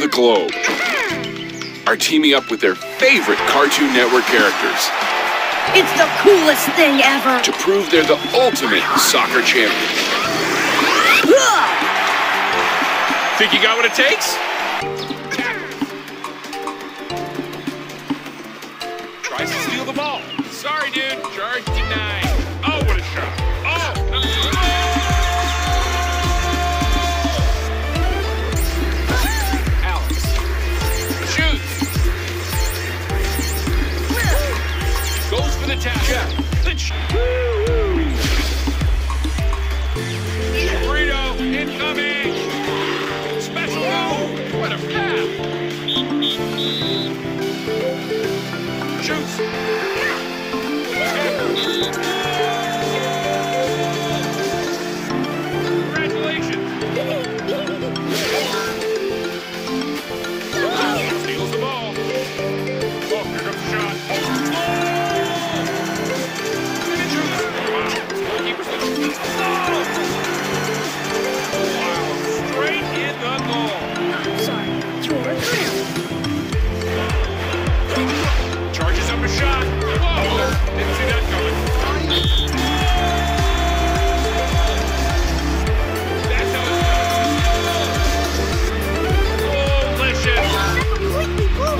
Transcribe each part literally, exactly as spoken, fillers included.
the globe are teaming up with their favorite Cartoon Network characters. It's the coolest thing ever! To prove they're the ultimate soccer champions. Think you got what it takes? Tries to steal the ball. Sorry, dude. Charge denied. Oh, what a shot. Oh! Alex. Shoots. Goes for the tap. Yeah. Burrito incoming. Special move. What a pass. Shoots. Congratulations. Steals the ball. Oh, here comes the shot. Wow, straight in the goal. Sorry, George. Charges up a shot. Whoa, didn't see that coming. That's how it's done. Delicious. That completely blew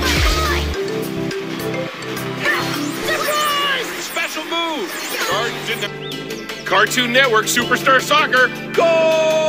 my mind! Surprise! Special move. Charged in the Cartoon Network Superstar Soccer. Goal!